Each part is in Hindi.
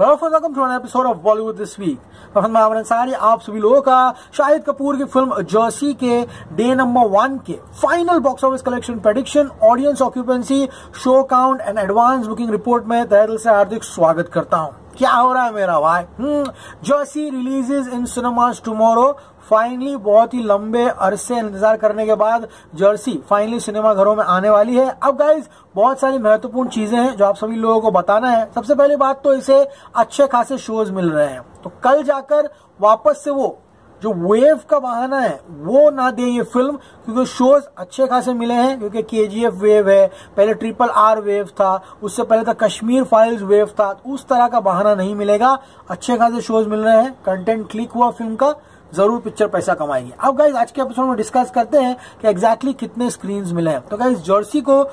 Welcome to an episode of Bollywood this week. मैं आमर अंसारी आप सभी लोगों का शाहिद कपूर की फिल्म जर्सी के डे नंबर 1 के final box office collection prediction, audience occupancy, show count and advance booking report में तहे दिल से हार्दिक स्वागत करता हूं। क्या हो रहा है मेरा भाई? Jersey releases in cinemas tomorrow. Finally बहुत ही लंबे अरसे इंतजार करने के बाद जर्सी फाइनली सिनेमा घरों में आने वाली है। अब गाइज बहुत सारी महत्वपूर्ण चीजें हैं जो आप सभी लोगों को बताना है। सबसे पहली बात तो इसे अच्छे खासे शोज मिल रहे हैं, तो कल जाकर वापस से वो जो वेव का बहाना है वो ना दे ये फिल्म, क्योंकि शोज अच्छे खासे मिले हैं। क्योंकि KGF वेव है, पहले RRR वेव था, उससे पहले था कश्मीर फाइल्स वेव था। उस तरह का बहाना नहीं मिलेगा, अच्छे खासे शोज मिल रहे हैं। कंटेंट क्लिक हुआ फिल्म का, जरूर पिक्चर पैसा कमाएगी। अब गाइज आज के एपिसोड में डिस्कस करते हैं कि एग्जैक्टली कितने स्क्रीन्स मिले हैं। तो गाइज जर्सी को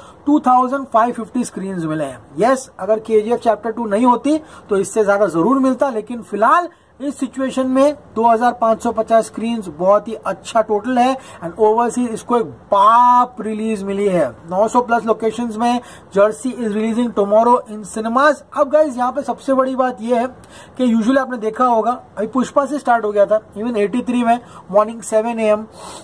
2550 स्क्रीन्स मिले हैं। यस, अगर KGF चैप्टर 2 नहीं होती तो इससे ज्यादा जरूर मिलता, लेकिन फिलहाल इस सिचुएशन में 2550 स्क्रीन्स बहुत ही अच्छा टोटल है। एंड ओवरसीज इसको एक बाप रिलीज मिली है। 900 प्लस लोकेशंस में Jersey is releasing tomorrow in cinemas. अब गाइज यहाँ पे सबसे बड़ी बात यह है कि यूजुअली आपने देखा होगा अभी पुष्पा से स्टार्ट हो गया था, इवन 83 में मॉर्निंग 7 AM,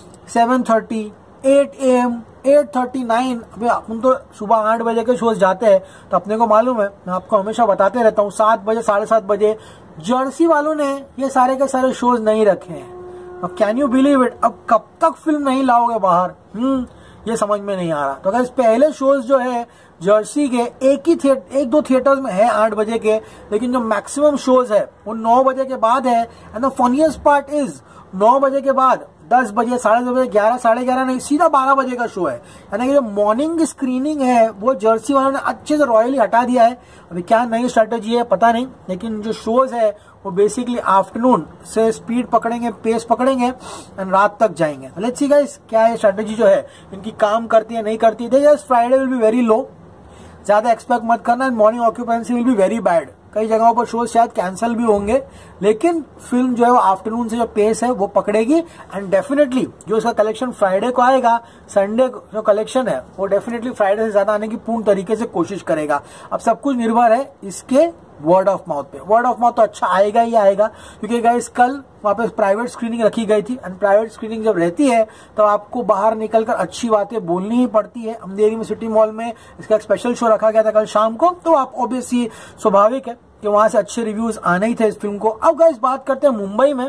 7:30, 8 AM, 8:39। अभी हम तो सुबह 8 बजे के शोज जाते हैं, तो अपने को मालूम है, मैं आपको हमेशा बताते रहता हूँ 7 बजे 7:30 बजे जर्सी वालों ने ये सारे के सारे शोज नहीं रखे हैं। अब कैन यू बिलीव इट, अब कब तक फिल्म नहीं लाओगे बाहर, ये समझ में नहीं आ रहा। तो अगर इस पहले शोज जो है जर्सी के एक दो थिएटर्स में है 8 बजे के, लेकिन जो मैक्सिमम शोज है वो 9 बजे के बाद है। And the funniest part is 9 बजे के बाद 10 बजे, 10:30 बजे, 11, 11:30 नहीं, सीधा 12 बजे का शो है। यानी कि जो मॉर्निंग की स्क्रीनिंग है वो जर्सी वालों ने अच्छे से रॉयली हटा दिया है। अभी क्या नई स्ट्रेटेजी है पता नहीं, लेकिन जो शोज है वो बेसिकली आफ्टरनून से स्पीड पकड़ेंगे, पेस पकड़ेंगे एंड रात तक जाएंगे। लेट्स सी गाइस क्या ये स्ट्रेटेजी जो है इनकी काम करती है नहीं करती है। Friday will be very low, ज्यादा एक्सपेक्ट मत करना। And morning occupancy will be very bad. कई जगहों पर शोज शायद कैंसिल भी होंगे, लेकिन फिल्म जो है वो आफ्टरनून से जो पेस है वो पकड़ेगी। एंड डेफिनेटली जो इसका कलेक्शन फ्राइडे को आएगा, संडे जो कलेक्शन है वो डेफिनेटली फ्राइडे से ज्यादा आने की पूर्ण तरीके से कोशिश करेगा। अब सब कुछ निर्भर है इसके वर्ड ऑफ माउथ पे। वर्ड ऑफ माउथ तो अच्छा आएगा ही आएगा, क्योंकि गाइस कल वहां पे प्राइवेट स्क्रीनिंग रखी गई थी। एंड प्राइवेट स्क्रीनिंग जब रहती है तो आपको बाहर निकलकर अच्छी बातें बोलनी ही पड़ती है। अंधेरी में सिटी मॉल में इसका एक स्पेशल शो रखा गया था कल शाम को, तो आप ऑब्वियसली स्वाभाविक है कि वहां से अच्छे रिव्यूज आने ही थे इस फिल्म को। अब गाइस बात करते हैं मुंबई में,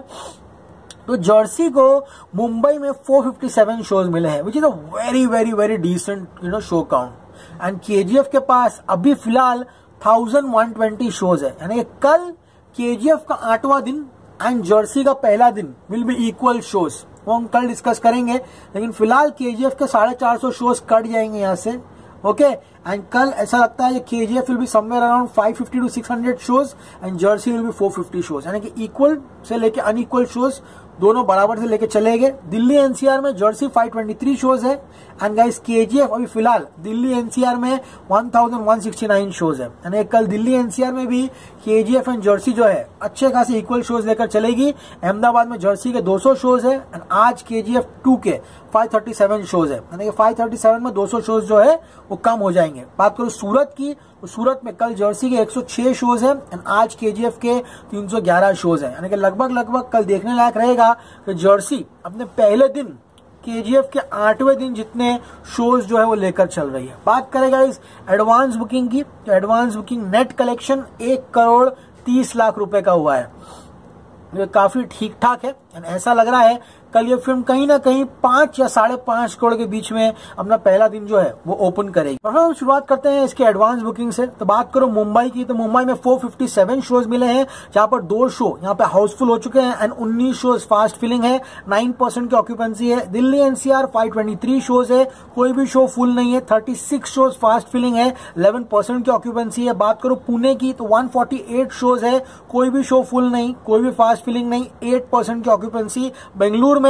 तो जर्सी को मुंबई में 457 शोज मिले हैं, which is a very very very decent show count. And KGF के पास अभी फिलहाल 1120 शोज है। यानी कि कल KGF का 8वां दिन एंड जर्सी का पहला दिन विल बी इक्वल शोज, वो हम कल डिस्कस करेंगे। लेकिन फिलहाल KGF के 450 शोज कट जाएंगे यहाँ से, ओके। एंड कल ऐसा लगता है कि KGF will be somewhere around 550 to 600 shows and Jersey will be 450 shows. यानी कि इक्वल से लेके अनइक्वल शोज दोनों बराबर से लेके चले गए। दिल्ली NCR में जर्सी 523 शोज है। एंड गाइस KGF अभी फिलहाल दिल्ली NCR में 1169 शोज है। यानी कल दिल्ली NCR में भी KGF एंड जर्सी जो है अच्छे खासे इक्वल शोज लेकर चलेगी। अहमदाबाद में जर्सी के 200 शोज है एंड आज KGF 2 के 537 शोज है। यानी कि 537 में 200 शोज जो है वो कम हो जाएंगे। बात करो सूरत की, तो सूरत में कल जर्सी के 106 शोज है एंड आज KGF के 311 शोज है। यानी कि लगभग कल देखने लायक रहेगा कि जर्सी अपने पहले दिन KGF के 8वें दिन जितने शोज जो है वो लेकर चल रही है। बात करेगा इस एडवांस बुकिंग की, तो एडवांस बुकिंग नेट कलेक्शन 1,30,00,000 रुपए का हुआ है। ये काफी ठीक ठाक है। एंड ऐसा लग रहा है कल ये फिल्म कहीं ना कहीं 5 या 5.5 करोड़ के बीच में अपना पहला दिन जो है वो ओपन करेगी। और हम शुरुआत करते हैं इसके एडवांस बुकिंग से। तो बात करो मुंबई की, तो मुंबई में 457 शोज मिले हैं, जहां पर 2 शो यहाँ पे हाउसफुल हो चुके हैं एंड 19 शोज फास्ट फिलिंग है, 9% की ऑक्यूपेंसी है। दिल्ली NCR 523 शोज है, कोई भी शो फुल नहीं है, 36 शोज फास्ट फिलिंग है, 11% की ऑक्यूपेंसी है। बात करो पुणे की, तो 148 शोज है, कोई भी शो फुल नहीं, कोई भी फास्ट फिलिंग नहीं, 8% की ऑक्यूपेंसी। बेंगलुरु में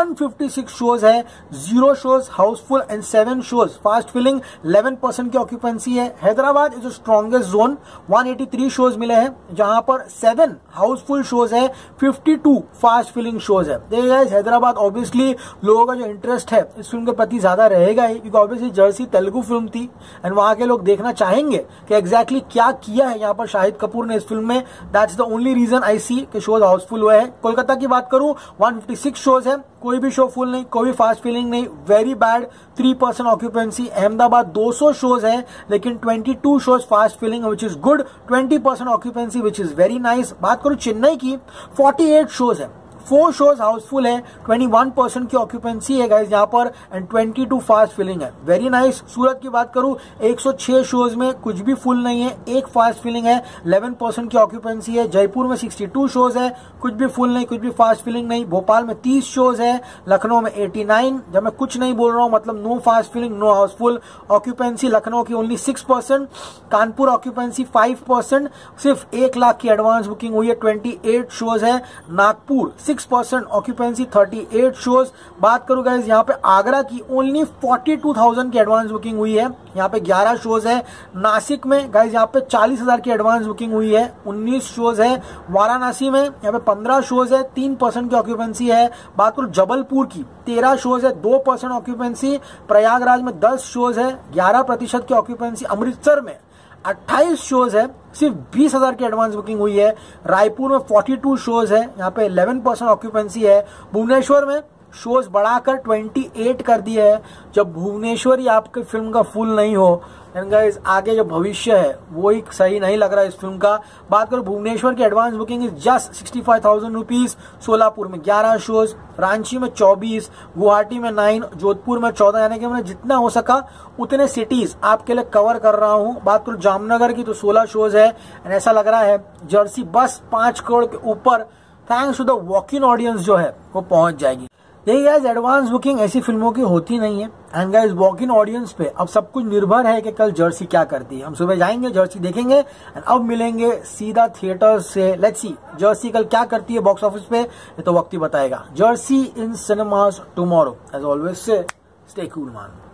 156 शोज है, 0 shows housefull and 7 shows fast filling, 11% की ऑक्यूपेंसी है। Hyderabad is strongest zone, 183 shows मिले हैं, जहां पर 7 हाउसफुल शोज है, 52 फास्ट फिलिंग शोज है। देखिए गाइस, हैदराबाद ऑब्वियसली लोगों का जो इंटरेस्ट है इस फिल्म के प्रति ज्यादा रहेगा ही, क्योंकि ऑब्वियसली जर्सी तेलुगु फिल्म थी एंड वहां के लोग देखना चाहेंगे कि एग्जैक्टली क्या किया है यहाँ पर शाहिद कपूर ने इस फिल्म में। That's the only reason I see कि शोज हाउसफुल हुए हैं। कोलकाता की बात करूं, 156 शोज है, कोई भी शो फुल नहीं, कोई भी फास्ट फीलिंग नहीं, very bad, 3% occupancy. Ahmedabad 200 shows है, लेकिन 22 shows fast filling which is good, 20% occupancy which is very nice. बात करूं चेन्नई की, 48 शोज है, 4 शोज हाउसफुल है, 21% की ऑक्यूपेंसी है गाइस यहाँ पर एंड 22 फास्ट फिलिंग है, वेरी नाइस। सूरत की बात करूं, 106 शोज में कुछ भी फुल नहीं है, 1 फास्ट फिलिंग है, 11% की ऑक्यूपेंसी है। जयपुर में 62 शोज है, कुछ भी फुल नहीं, कुछ भी फास्ट फिलिंग नहीं। भोपाल में 30 शोज है, लखनऊ में 89। जब मैं कुछ नहीं बोल रहा हूं मतलब no fast filling, no housefull. Occupancy Lucknow की ओनली 6%, कानपुर ऑक्यूपेंसी 5%, सिर्फ 1 लाख की एडवांस बुकिंग हुई है, 28 शोज है। Nagpur 6% occupancy, 38 shows. बात करूं गाइस यहाँ पे आगरा की, ओनली 42,000 की एडवांस बुकिंग हुई है, यहाँ पे 11 शोज है। नासिक में गाइस यहाँ पे 40,000 की एडवांस बुकिंग हुई है, 19 शोज है। वाराणसी में यहाँ पे 15 शोज है, 3% की ऑक्यूपेंसी है। बात करूं जबलपुर की, 13 शोज है, 2% ऑक्यूपेंसी। प्रयागराज में 10 शोज है, 11% की ऑक्यूपेंसी। अमृतसर में 28 शोज है, सिर्फ 20,000 की एडवांस बुकिंग हुई है। रायपुर में 42 शोज है, यहाँ पे 11% ऑक्यूपेंसी है। भुवनेश्वर में शोज बढ़ाकर 28 कर दिए है। जब भुवनेश्वर ही आपकी फिल्म का फुल नहीं हो, गाइस आगे जो भविष्य है वो ही सही नहीं लग रहा है इस फिल्म का। बात करो भुवनेश्वर की advance booking is just 65,000 rupees. Solapur में 11 शोज, रांची में 24, गुवाहाटी में 9, जोधपुर में 14, यानी कि मैंने जितना हो सका उतने सिटीज आपके लिए कवर कर रहा हूं। बात करो जामनगर की तो 16 शोज है एंड ऐसा लग रहा है जर्सी बस 5 करोड़ के ऊपर thanks to the walk in audience जो है वो पहुंच जाएगी। यही गाइस एडवांस बुकिंग ऐसी फिल्मों की होती नहीं है and guys walk in audience पे अब सब कुछ निर्भर है कि कल जर्सी क्या करती है। हम सुबह जाएंगे, जर्सी देखेंगे एंड अब मिलेंगे सीधा थिएटर से। लेट्स सी जर्सी कल क्या करती है बॉक्स ऑफिस पे, ये तो वक्त ही बताएगा। Jersey in cinemas tomorrow, as always so stay cool man.